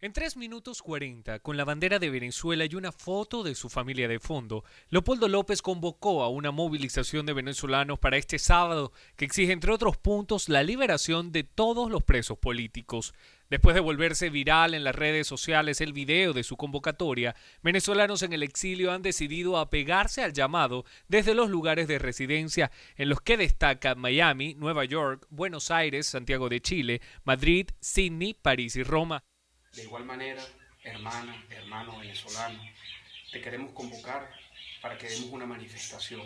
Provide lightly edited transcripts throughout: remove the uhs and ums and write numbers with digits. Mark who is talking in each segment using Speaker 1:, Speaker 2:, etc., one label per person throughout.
Speaker 1: En 3 minutos 40, con la bandera de Venezuela y una foto de su familia de fondo, Leopoldo López convocó a una movilización de venezolanos para este sábado que exige, entre otros puntos, la liberación de todos los presos políticos. Después de volverse viral en las redes sociales el video de su convocatoria, venezolanos en el exilio han decidido apegarse al llamado desde los lugares de residencia en los que destacan Miami, Nueva York, Buenos Aires, Santiago de Chile, Madrid, Sydney, París y Roma.
Speaker 2: De igual manera, hermana, hermano venezolano, te queremos convocar para que demos una manifestación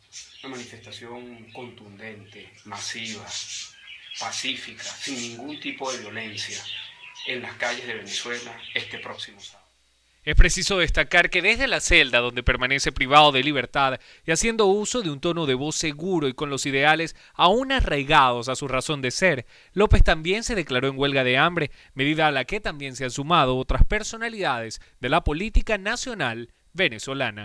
Speaker 2: contundente, masiva, pacífica, sin ningún tipo de violencia, en las calles de Venezuela este próximo sábado.
Speaker 1: Es preciso destacar que desde la celda donde permanece privado de libertad y haciendo uso de un tono de voz seguro y con los ideales aún arraigados a su razón de ser, López también se declaró en huelga de hambre, medida a la que también se han sumado otras personalidades de la política nacional venezolana.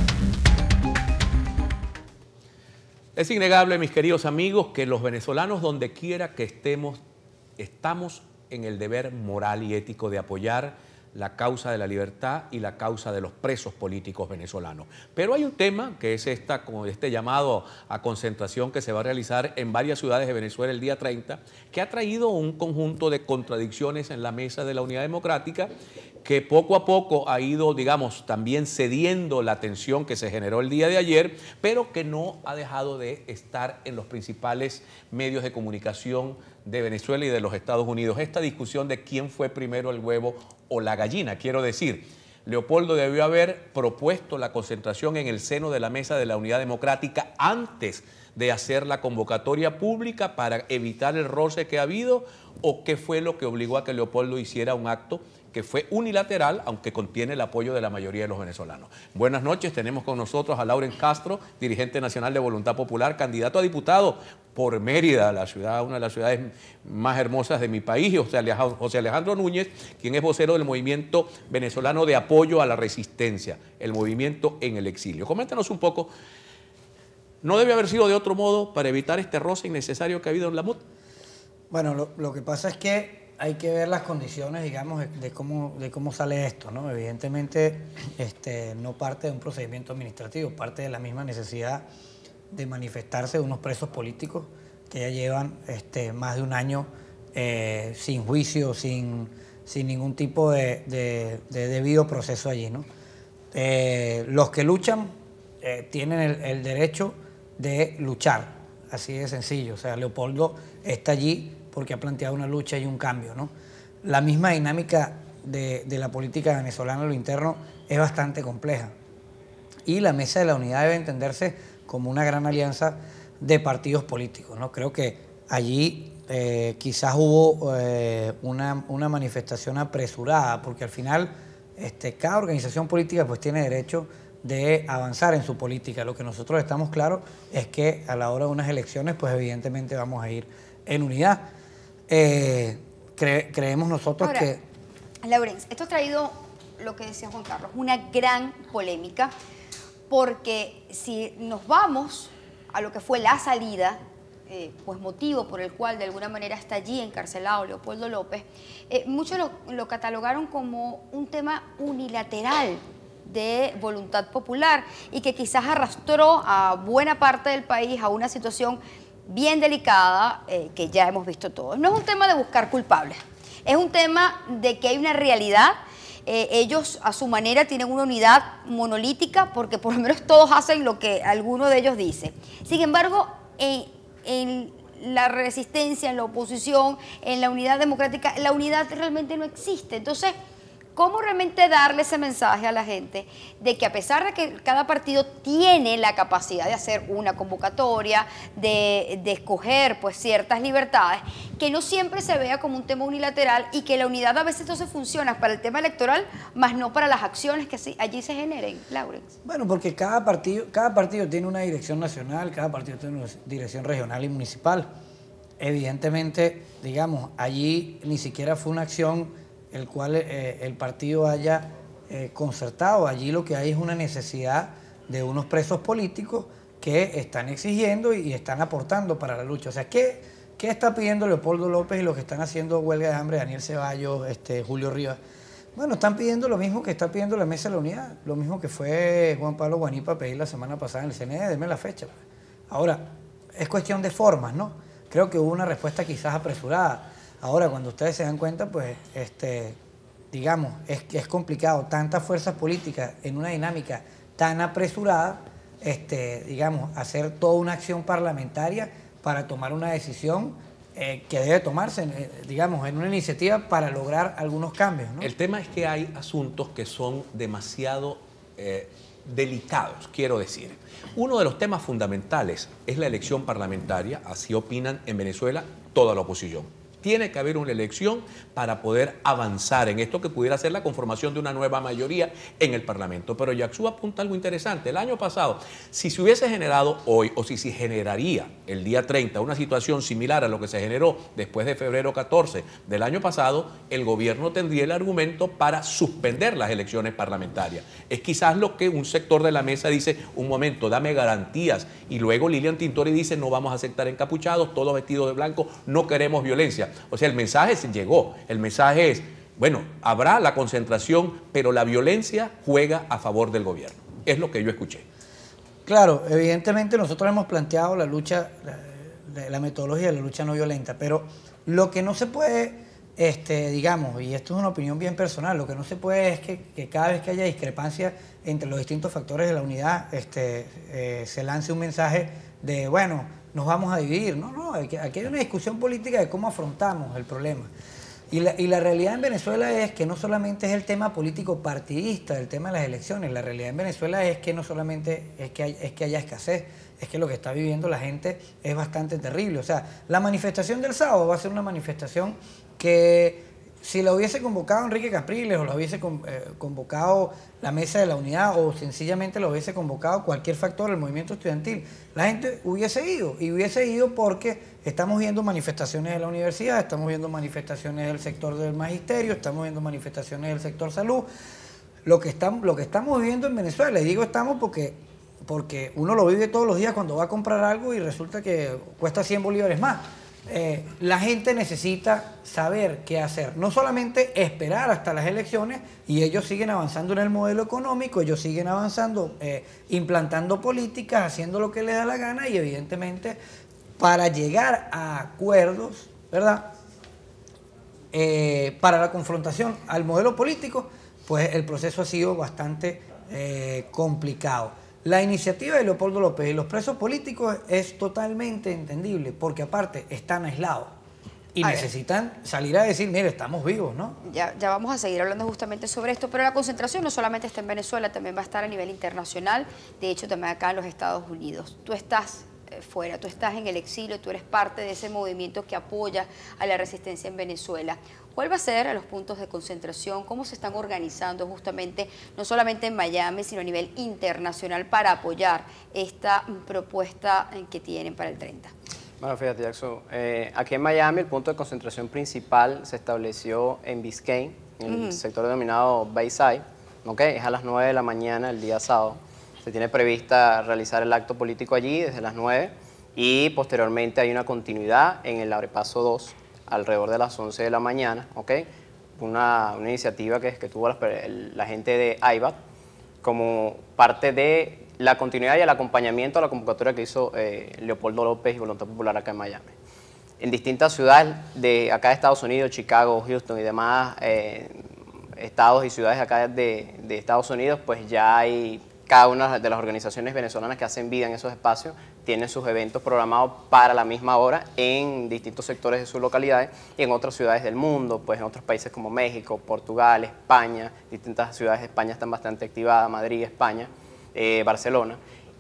Speaker 3: Es innegable, mis queridos amigos, que los venezolanos, donde quiera que estemos, estamos en el deber moral y ético de apoyar la causa de la libertad y la causa de los presos políticos venezolanos. Pero hay un tema que es este llamado a concentración que se va a realizar en varias ciudades de Venezuela el día 30, que ha traído un conjunto de contradicciones en la mesa de la Unidad Democrática, que poco a poco ha ido, digamos, también cediendo la tensión que se generó el día de ayer, pero que no ha dejado de estar en los principales medios de comunicación de Venezuela y de los Estados Unidos. Esta discusión de quién fue primero, el huevo o la gallina, quiero decir. Leopoldo debió haber propuesto la concentración en el seno de la mesa de la Unidad Democrática antes de hacer la convocatoria pública para evitar el roce que ha habido, o qué fue lo que obligó a que Leopoldo hiciera un acto que fue unilateral, aunque contiene el apoyo de la mayoría de los venezolanos. Buenas noches, tenemos con nosotros a Lauren Castro, dirigente nacional de Voluntad Popular, candidato a diputado por Mérida, la ciudad, una de las ciudades más hermosas de mi país, y José Alejandro Núñez, quien es vocero del Movimiento Venezolano de Apoyo a la Resistencia, el movimiento en el exilio. Coméntanos un poco, ¿no debe haber sido de otro modo para evitar este roce innecesario que ha habido en la MUD?
Speaker 4: Bueno, lo que pasa es que hay que ver las condiciones, digamos, de cómo sale esto, ¿no? Evidentemente, no parte de un procedimiento administrativo, parte de la misma necesidad de manifestarse de unos presos políticos que ya llevan más de un año sin juicio, sin ningún tipo de debido proceso allí, ¿no? Los que luchan tienen el derecho de luchar, así de sencillo. O sea, Leopoldo está allí porque ha planteado una lucha y un cambio, ¿no? La misma dinámica de la política venezolana en lo interno es bastante compleja. Y la Mesa de la Unidad debe entenderse como una gran alianza de partidos políticos, ¿no? Creo que allí quizás hubo una manifestación apresurada, porque al final cada organización política pues tiene derecho de avanzar en su política. Lo que nosotros estamos claros es que a la hora de unas elecciones pues evidentemente vamos a ir en unidad. Creemos nosotros
Speaker 5: ahora,
Speaker 4: que...
Speaker 5: Laurence, esto ha traído, lo que decía Juan Carlos, una gran polémica, porque si nos vamos a lo que fue la salida, pues motivo por el cual de alguna manera está allí encarcelado Leopoldo López, muchos lo catalogaron como un tema unilateral de voluntad popular y que quizás arrastró a buena parte del país a una situación bien delicada que ya hemos visto todos. No es un tema de buscar culpables, es un tema de que hay una realidad. Ellos a su manera tienen una unidad monolítica porque por lo menos todos hacen lo que alguno de ellos dice. Sin embargo, en la resistencia, en la oposición, en la unidad democrática, la unidad realmente no existe. Entonces, ¿cómo realmente darle ese mensaje a la gente de que a pesar de que cada partido tiene la capacidad de hacer una convocatoria, de escoger pues ciertas libertades, que no siempre se vea como un tema unilateral y que la unidad a veces entonces funciona para el tema electoral, más no para las acciones que allí se generen, Laurence?
Speaker 4: Bueno, porque cada partido tiene una dirección nacional, cada partido tiene una dirección regional y municipal. Evidentemente, digamos, allí ni siquiera fue una acción el cual el partido haya concertado. Allí lo que hay es una necesidad de unos presos políticos que están exigiendo y están aportando para la lucha. O sea, ¿qué está pidiendo Leopoldo López y los que están haciendo huelga de hambre, Daniel Ceballos, Julio Rivas? Bueno, están pidiendo lo mismo que está pidiendo la Mesa de la Unidad, lo mismo que fue Juan Pablo Guanipa a pedir la semana pasada en el CNE, denme la fecha. Ahora, es cuestión de formas, ¿no? Creo que hubo una respuesta quizás apresurada. Ahora, cuando ustedes se dan cuenta, pues, digamos, es complicado. Tantas fuerzas políticas en una dinámica tan apresurada, digamos, hacer toda una acción parlamentaria para tomar una decisión que debe tomarse, digamos, en una iniciativa para lograr algunos cambios, ¿no?
Speaker 3: El tema es que hay asuntos que son demasiado delicados, quiero decir. Uno de los temas fundamentales es la elección parlamentaria, así opinan en Venezuela toda la oposición. Tiene que haber una elección para poder avanzar en esto que pudiera ser la conformación de una nueva mayoría en el Parlamento. Pero Yaksú apunta algo interesante. El año pasado, si se hubiese generado hoy o si se generaría el día 30 una situación similar a lo que se generó después de febrero 14 del año pasado, el gobierno tendría el argumento para suspender las elecciones parlamentarias. Es quizás lo que un sector de la mesa dice, un momento, dame garantías. Y luego Lilian Tintori dice, no vamos a aceptar encapuchados, todos vestidos de blanco, no queremos violencia. O sea, el mensaje se llegó. El mensaje es, bueno, habrá la concentración, pero la violencia juega a favor del gobierno. Es lo que yo escuché.
Speaker 4: Claro, evidentemente nosotros hemos planteado la lucha, la metodología de la lucha no violenta, pero lo que no se puede, digamos, y esto es una opinión bien personal, lo que no se puede es que cada vez que haya discrepancia entre los distintos factores de la unidad, se lance un mensaje de, bueno, nos vamos a dividir. No, aquí hay una discusión política de cómo afrontamos el problema. Y la realidad en Venezuela es que no solamente es el tema político partidista, el tema de las elecciones. La realidad en Venezuela es que no solamente es que haya escasez, es que lo que está viviendo la gente es bastante terrible. O sea, la manifestación del sábado va a ser una manifestación que si la hubiese convocado Enrique Capriles o la hubiese convocado la Mesa de la Unidad o sencillamente la hubiese convocado cualquier factor del movimiento estudiantil, la gente hubiese ido, y hubiese ido porque estamos viendo manifestaciones de la universidad, estamos viendo manifestaciones del sector del magisterio, estamos viendo manifestaciones del sector salud. Lo que estamos viviendo en Venezuela, y digo estamos porque uno lo vive todos los días cuando va a comprar algo y resulta que cuesta 100 bolívares más. La gente necesita saber qué hacer, no solamente esperar hasta las elecciones, y ellos siguen avanzando en el modelo económico, ellos siguen avanzando, implantando políticas, haciendo lo que les da la gana, y evidentemente para llegar a acuerdos, ¿verdad? Para la confrontación al modelo político, pues el proceso ha sido bastante complicado. La iniciativa de Leopoldo López y los presos políticos es totalmente entendible, porque aparte están aislados y necesitan salir a decir, mire, estamos vivos, ¿no?
Speaker 5: Ya vamos a seguir hablando justamente sobre esto, pero la concentración no solamente está en Venezuela, también va a estar a nivel internacional, de hecho también acá en los Estados Unidos. Tú estás fuera, tú estás en el exilio, tú eres parte de ese movimiento que apoya a la resistencia en Venezuela. ¿Cuál va a ser a los puntos de concentración? ¿Cómo se están organizando justamente, no solamente en Miami, sino a nivel internacional para apoyar esta propuesta que tienen para el 30?
Speaker 6: Bueno, fíjate, Jackson, aquí en Miami el punto de concentración principal se estableció en Biscayne, en el sector denominado Bayside, ¿okay? Es a las 9 de la mañana el día sábado. Se tiene prevista realizar el acto político allí desde las 9 y posteriormente hay una continuidad en el Abrepaso 2 alrededor de las 11 de la mañana, ¿ok? Una iniciativa que tuvo la gente de AIBAT como parte de la continuidad y el acompañamiento a la convocatoria que hizo Leopoldo López y Voluntad Popular acá en Miami. En distintas ciudades de acá de Estados Unidos, Chicago, Houston y demás estados y ciudades acá de Estados Unidos, pues ya hay cada una de las organizaciones venezolanas que hacen vida en esos espacios, tienen sus eventos programados para la misma hora en distintos sectores de sus localidades y en otras ciudades del mundo, pues en otros países como México, Portugal, España, distintas ciudades de España están bastante activadas, Madrid, España, Barcelona,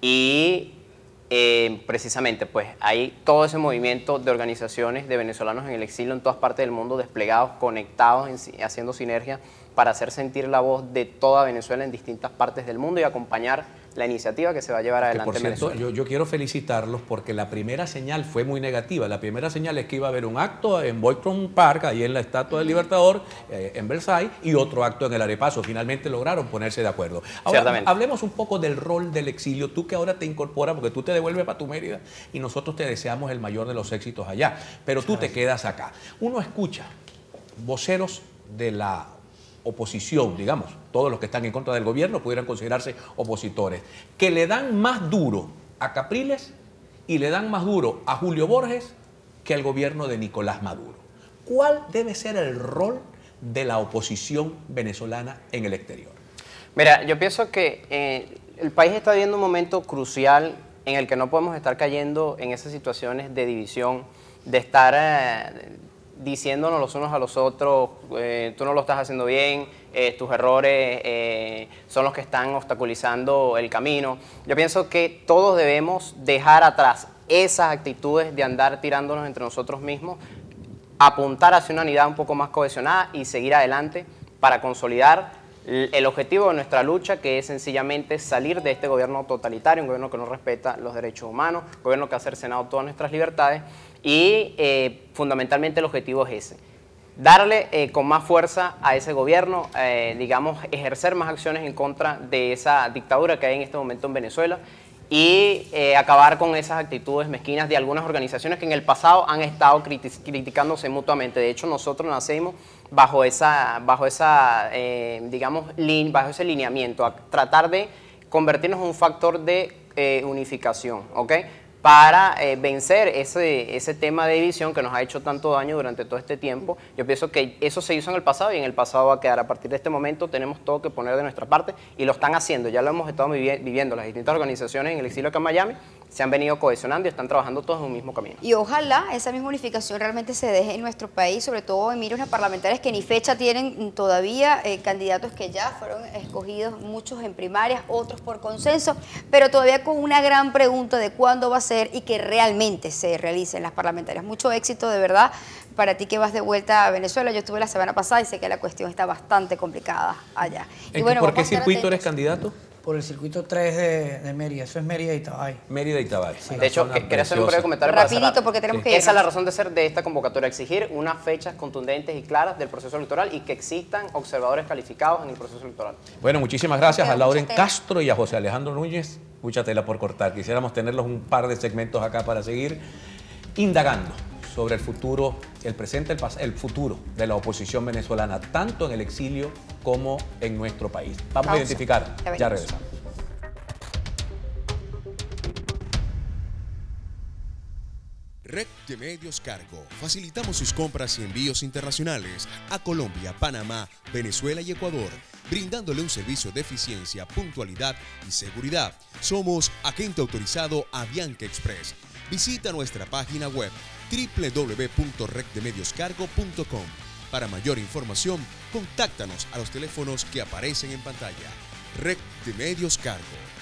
Speaker 6: y precisamente pues hay todo ese movimiento de organizaciones de venezolanos en el exilio en todas partes del mundo, desplegados, conectados, haciendo sinergia para hacer sentir la voz de toda Venezuela en distintas partes del mundo y acompañar la iniciativa que se va a llevar adelante en Venezuela.
Speaker 3: Yo quiero felicitarlos porque la primera señal fue muy negativa. La primera señal es que iba a haber un acto en Boycott Park, ahí en la Estatua del Libertador, en Versailles, y otro acto en el Arepaso. Finalmente lograron ponerse de acuerdo. Ahora, hablemos un poco del rol del exilio. Tú que ahora te incorporas, porque tú te devuelves para tu Mérida y nosotros te deseamos el mayor de los éxitos allá, pero tú te quedas acá. Uno escucha voceros de la oposición, digamos, todos los que están en contra del gobierno pudieran considerarse opositores, que le dan más duro a Capriles y le dan más duro a Julio Borges que al gobierno de Nicolás Maduro. ¿Cuál debe ser el rol de la oposición venezolana en el exterior?
Speaker 6: Mira, yo pienso que el país está viviendo un momento crucial en el que no podemos estar cayendo en esas situaciones de división, de estar diciéndonos los unos a los otros, tú no lo estás haciendo bien, tus errores son los que están obstaculizando el camino. Yo pienso que todos debemos dejar atrás esas actitudes de andar tirándonos entre nosotros mismos, apuntar hacia una unidad un poco más cohesionada y seguir adelante para consolidar el objetivo de nuestra lucha, que es sencillamente salir de este gobierno totalitario, un gobierno que no respeta los derechos humanos, un gobierno que ha cercenado todas nuestras libertades y fundamentalmente el objetivo es ese. Darle con más fuerza a ese gobierno, digamos, ejercer más acciones en contra de esa dictadura que hay en este momento en Venezuela y acabar con esas actitudes mezquinas de algunas organizaciones que en el pasado han estado criticándose mutuamente. De hecho, nosotros nacimos bajo ese lineamiento, a tratar de convertirnos en un factor de unificación, ¿ok? Para vencer ese tema de división que nos ha hecho tanto daño durante todo este tiempo. Yo pienso que eso se hizo en el pasado y en el pasado va a quedar. A partir de este momento tenemos todo que poner de nuestra parte y lo están haciendo. Ya lo hemos estado viviendo. Las distintas organizaciones en el exilio acá en Miami se han venido cohesionando y están trabajando todos en un mismo camino.
Speaker 5: Y ojalá esa misma unificación realmente se deje en nuestro país, sobre todo en miras parlamentarias que ni fecha tienen todavía, candidatos que ya fueron escogidos, muchos en primarias, otros por consenso, pero todavía con una gran pregunta de cuándo va a ser y que realmente se realicen las parlamentarias. Mucho éxito, de verdad, para ti que vas de vuelta a Venezuela. Yo estuve la semana pasada y sé que la cuestión está bastante complicada allá. Y bueno,
Speaker 3: ¿por qué circuito eres candidato?
Speaker 4: Por el circuito 3 de Mérida, eso es Mérida y Tabay.
Speaker 3: Mérida y Tabay.
Speaker 6: Sí. De hecho, quería hacer un breve comentario para
Speaker 5: rapidito
Speaker 6: cerrar.
Speaker 5: porque tenemos que ir.
Speaker 6: Esa es la razón de ser de esta convocatoria, exigir unas fechas contundentes y claras del proceso electoral y que existan observadores calificados en el proceso electoral.
Speaker 3: Bueno, muchísimas gracias a Lauren Castro y a José Alejandro Núñez. Mucha tela por cortar. Quisiéramos tenerlos un par de segmentos acá para seguir indagando sobre el futuro, el presente, el futuro de la oposición venezolana, tanto en el exilio como en nuestro país. Vamos a identificar, ya regresamos.
Speaker 7: Red de Medios Cargo. Facilitamos sus compras y envíos internacionales a Colombia, Panamá, Venezuela y Ecuador, brindándole un servicio de eficiencia, puntualidad y seguridad. Somos agente autorizado Avianca Express. Visita nuestra página web www.reddemedioscargo.com. Para mayor información, contáctanos a los teléfonos que aparecen en pantalla. Red de Medios Cargo.